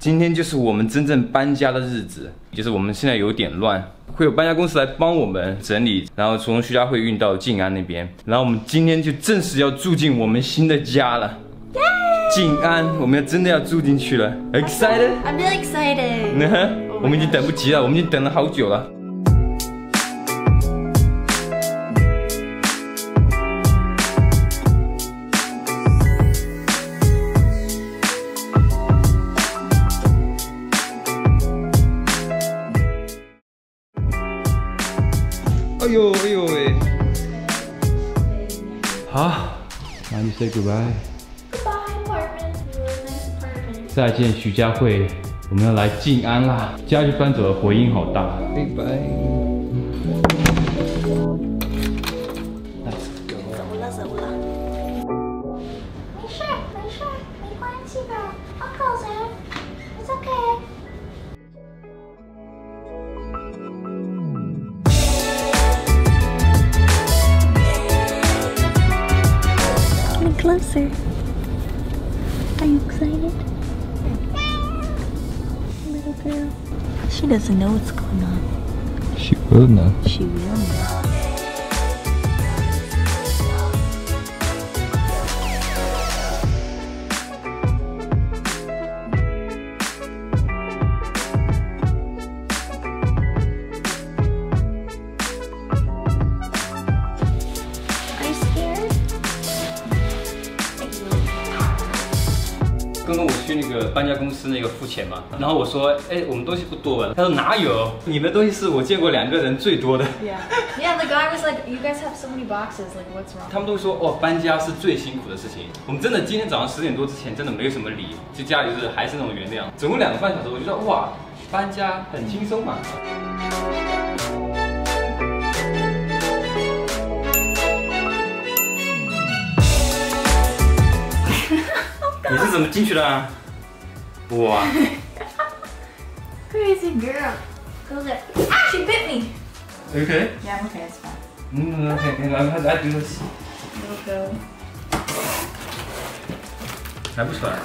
今天就是我们真正搬家的日子，就是我们现在有点乱，会有搬家公司来帮我们整理，然后从徐家汇运到静安那边，然后我们今天就正式要住进我们新的家了。静安，我们真的要住进去了 ，excited？ I'm really excited. 我们已经等不及了，我们已经等了好久了。 哎呦哎呦喂！好，那就 say goodbye。 Goodbye, apartment. Really nice apartment. 再见徐家汇，我们要来静安啦！家具搬走了，回音好大。拜拜。 走了。没事，没关系的。Uncle said it's okay. Closer. Are you excited? Little girl. She doesn't know what's going on. She will know. She will know. Are you scared? 刚刚我去那个搬家公司那个付钱嘛，然后我说，哎，我们东西不多吧？他说哪有？你们东西是我见过2个人最多的。 Yeah, the guy was like, "You guys have so many boxes. Like, what's wrong?" 他们都说，哦，搬家是最辛苦的事情。我们真的今天早上10点多之前真的没有什么理，就家里就是还是那种原样。总共2个半小时，我觉得哇，搬家很轻松嘛。你是怎么进去的啊？哇 Crazy girl. Goes there. Ah, she bit me. Okay. Yeah, I'm okay. It's fine. Okay. I do this. Little girl. 还不出来。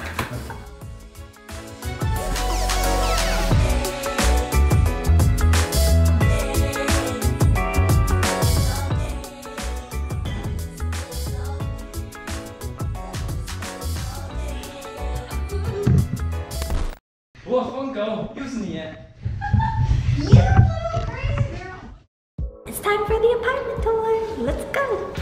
哇，疯狗，又是你！ It's time for the apartment tour. Let's go.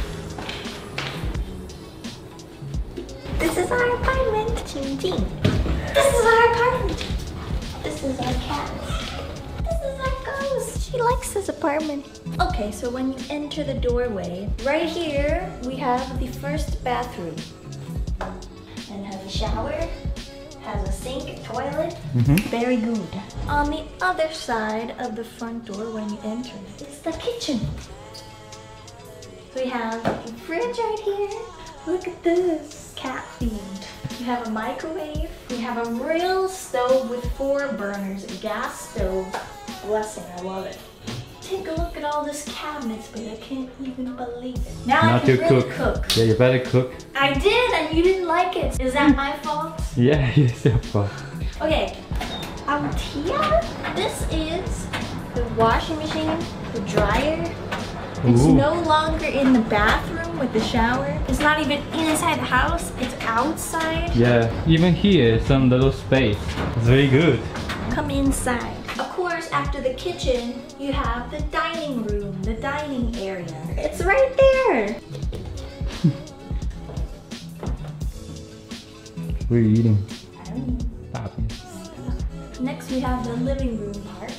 This is our apartment. Jing Jing. This is our apartment. This is our cat. This is our ghost. She likes this apartment. Okay, so when you enter the doorway, right here we have the first bathroom. And has a shower. Has a sink, toilet, very good. On the other side of the front door when you enter is the kitchen. So we have a fridge right here. Look at this, cat themed. You have a microwave. We have a real stove with 4 burners, a gas stove. Blessing, I love it. Take a look at all this cabinets, but I can't even believe it. Now I can really cook. Yeah, you better cook. I did, and you didn't like it. Is that my fault? Yeah, it's your fault. Okay, out here, this is the washing machine, the dryer. It's no longer in the bathroom with the shower. It's not even inside the house, it's outside. Yeah, even here, some little space. It's very good. Come inside. Of course, after the kitchen, you have the dining room, the dining area. It's right there. What are you eating? I don't know. Next, we have the living room part.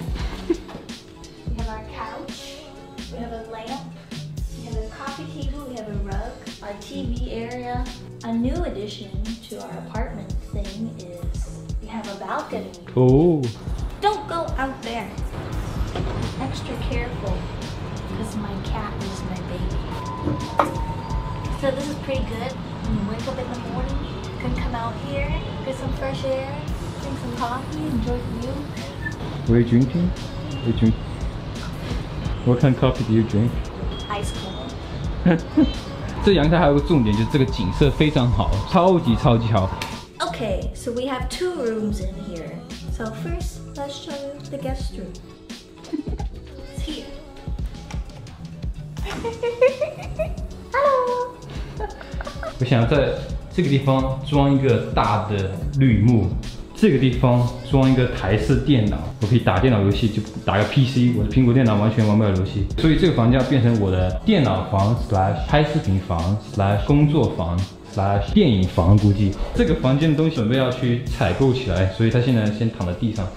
We have our couch. We have a lamp. We have a coffee table. We have a rug. Our TV area. A new addition to our apartment thing is we have a balcony. Oh. Don't go out there. Extra careful because my cat is my baby. So this is pretty good. When you wake up in the morning, you can come out here, get some fresh air, drink some coffee, enjoy the view. What are you drinking? What kind of coffee do you drink? Ice cold. 这阳台还有个重点，就是这个景色非常好，超级好。 Okay. Okay, so we have 2 rooms in here. So first, let's show you the guest room. It's here. Hello. 我想要在这个地方装一个大的绿幕，这个地方装一个台式电脑，我可以打电脑游戏，就打个 PC， 我的苹果电脑完全玩不了游戏，所以这个房间要变成我的电脑房/拍视频房/工作房/电影房，估计这个房间的东西准备要去采购起来，所以他现在先躺在地上。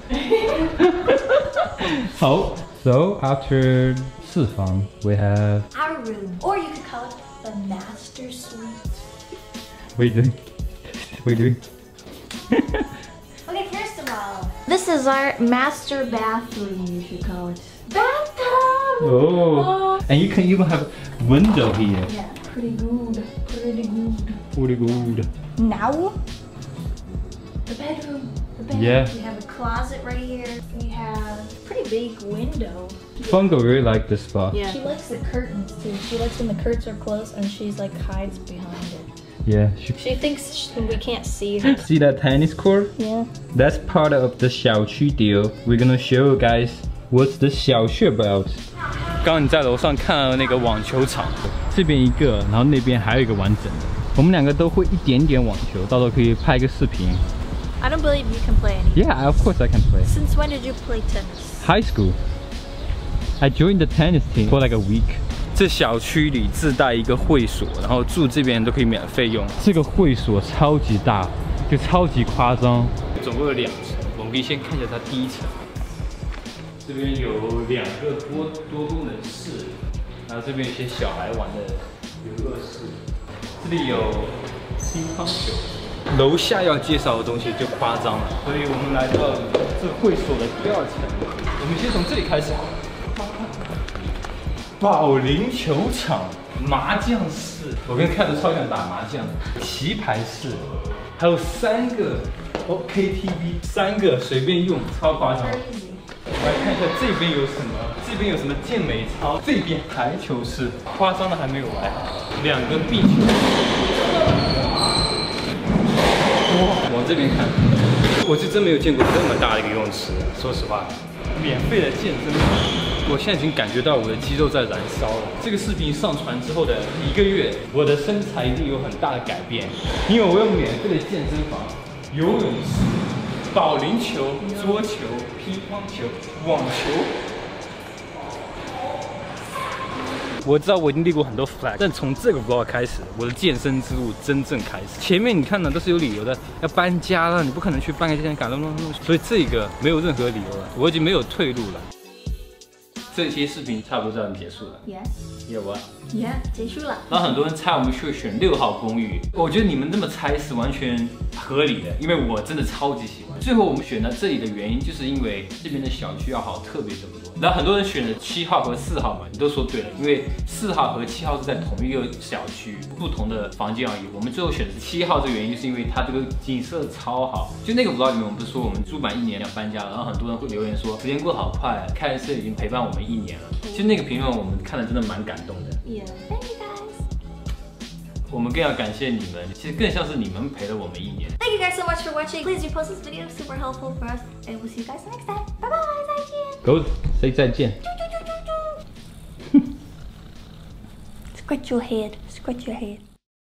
好 ，So after 4房 we have our room, or you could call it the master suite. What are you doing? What are you doing? Okay, first of all, this is our master bathroom, you should call it. Bathtub! Oh, and you can even have window here. Yeah, pretty good, pretty good. Pretty good. Now, the bedroom. The bedroom. Yeah. We have a closet right here. We have a pretty big window. Fungo really like this spot. Yeah. She likes the curtains too. She likes when the curtains are closed and she's like hides behind it. Yeah. She thinks we can't see her. See that tennis court? Yeah. That's part of the 小区 deal. We're gonna show you guys what's the 小区 about. 刚刚你在楼上看到那个网球场，这边一个，然后那边还有一个完整的。我们两个都会一点点网球，到时候可以拍个视频。 I don't believe you can play any. Yeah, of course I can play. Since when did you play tennis? High school. I joined the tennis team for like a week. 这小区里自带一个会所，然后住这边都可以免费用。这个会所超级大，就超级夸张。总共有2层，我们可以先看一下它第1层。这边有2个多功能室，然后这边有一些小孩玩的游乐室。这里有乒乓球。楼下要介绍的东西就夸张了，所以我们来到这会所的第2层。我们先从这里开始好了。保龄球场、麻将室，我跟凯都超想打麻将。棋牌室，还有3个KTV， 3个随便用，超夸张。我来看一下这边有什么，这边有什么健美操，这边排球室，夸张的还没有来，2个壁球。哇，往这边看，我是真没有见过这么大的一个游泳池，说实话。免费的健身房，我现在已经感觉到我的肌肉在燃烧了。这个视频上传之后的1个月，我的身材一定有很大的改变，因为我有免费的健身房、游泳池、保龄球、桌球、乒乓球、网球。我知道我已经立过很多 flag， 但从这个 vlog 开始，我的健身之路真正开始。前面你看的都是有理由的，要搬家了，你不可能去搬个健身卡，所以这个没有任何理由了，我已经没有退路了。这些视频差不多这样结束了。 Yes. 有啊。 Yeah， 结束了。 然后很多人猜我们去选6号公寓，我觉得你们这么猜是完全合理的，因为我真的超级喜欢。最后我们选到这里的原因，就是因为这边的小区要好特别这么多。然后很多人选了7号和4号嘛，你都说对了，因为4号和7号是在同一个小区，不同的房间而已。我们最后选的是7号，这个原因就是因为它这个景色超好。就那个 vlog 里面，我们不是说我们住满1年要搬家了，然后很多人会留言说时间过好快，开车已经陪伴我们1年了。其实那个评论我们看了真的蛮感动的。 Yeah, thank you guys. 我们更要感谢你们，其实更像是你们陪了我们1年。 Thank you guys so much for watching. Please do post this video, super helpful for us, and we'll see you guys next time. Bye bye, 再见。 Go say 再见。 Scratch your head, scratch your head.